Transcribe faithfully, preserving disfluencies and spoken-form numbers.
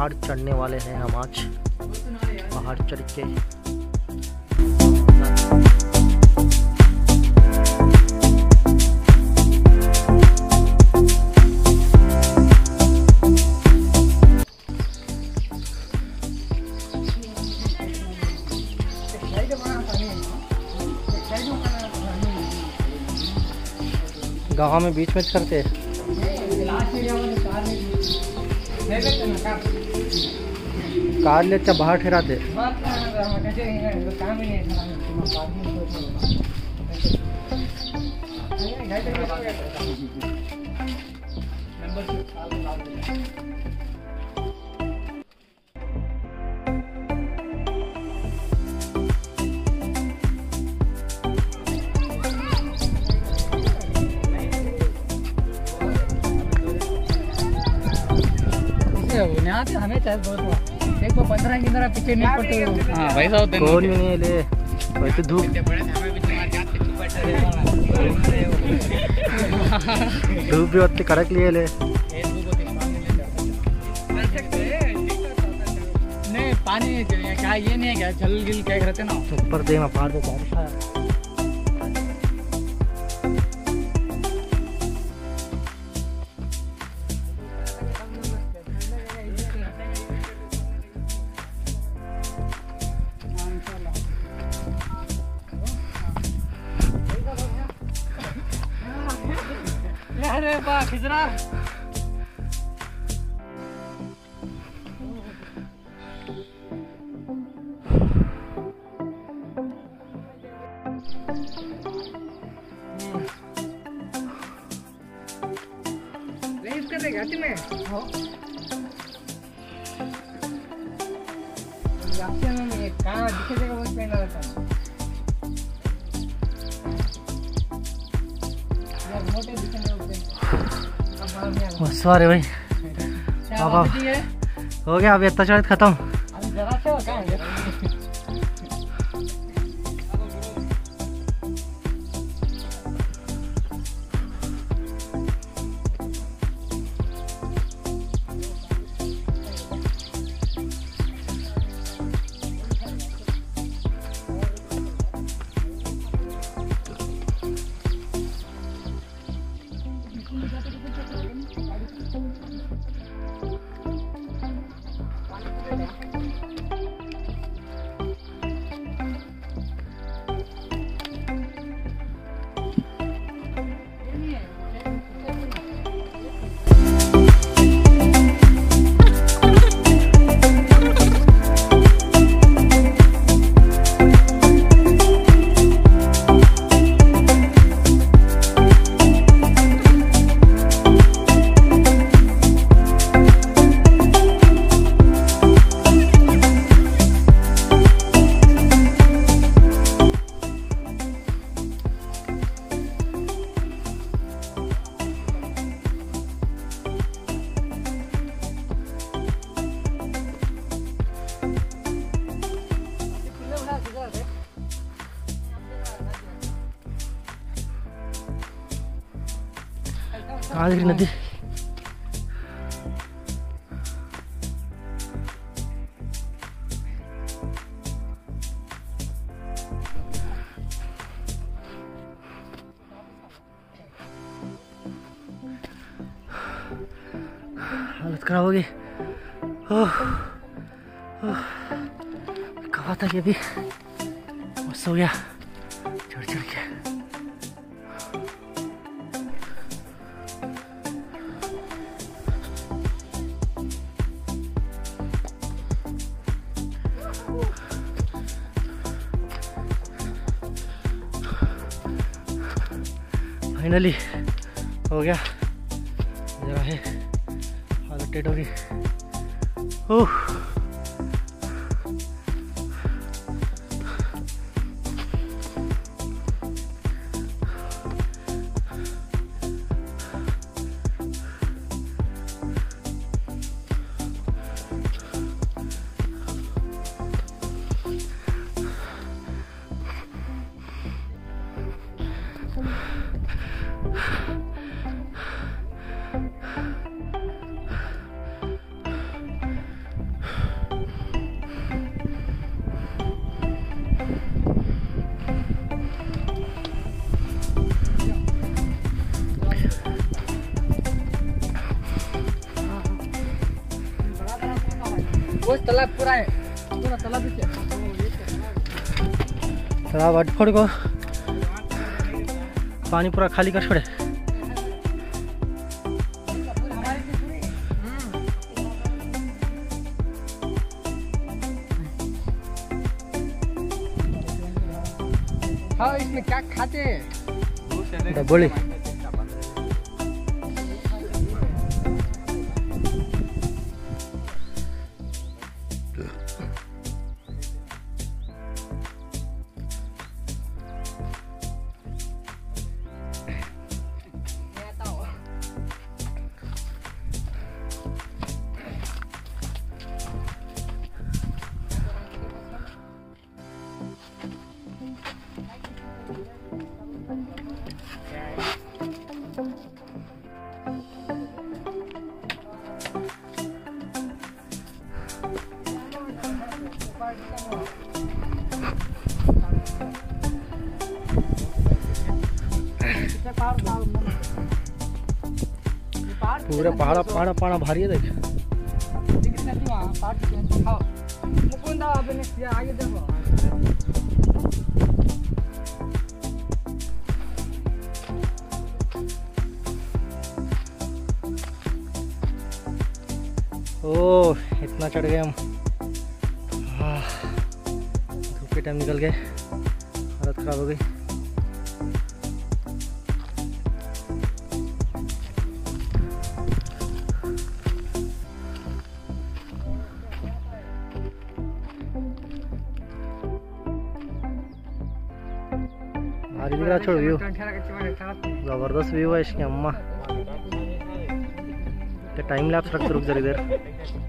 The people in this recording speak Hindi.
पहाड़ चढ़ने वाले हैं हम आज। पहाड़ चढ़ के गाँव में बीच में करते हैं। कार ले अच्छा बाहर ठहराते। हमें चाहे देखो पंद्रह की तरह पीछे नहीं पड़ते। हाँ भाई साहब कौन नहीं ले वैसे धूप धूप भी उतनी कड़क लिए ले नहीं पानी क्या ये नहीं है क्या जल गिल क्या रहते ना ऊपर दे में पहाड़ पे बारिश आया। अरे वाह खिजरा रेस कर घाटी में हो में कहाँ दिखे देगा वो पहना रहता है मोटे दिखने बस सॉरी भाई बाबा हो गया। अब इतना चढ़ खत्म। कहाँ दिख रही नदी? हालत खराब होगी। कहा था कि अभी बस हो गया चढ़ चढ़ के। फाइनली हो गया। जरा है हालत टेट होगी। ओह वो तालाब पूरा है, पूरा तालाब ही है। तालाब अटफोड़ को पानी पूरा खाली कर छोड़े। हाँ, इसमें क्या खाते हैं? डबोली पूरा पहाड़ा पहाड़ा पहाड़ा भारी है। देख आगे देखो। ओ इतना चढ़ गए हम। धूप के टाइम निकल गए, हालत खराब हो गई। भारी दिख रहा छोड़ व्यू, जबरदस्त व्यू है इसकी अम्मा। टाइम लैप्स रख रुक जरा इधर।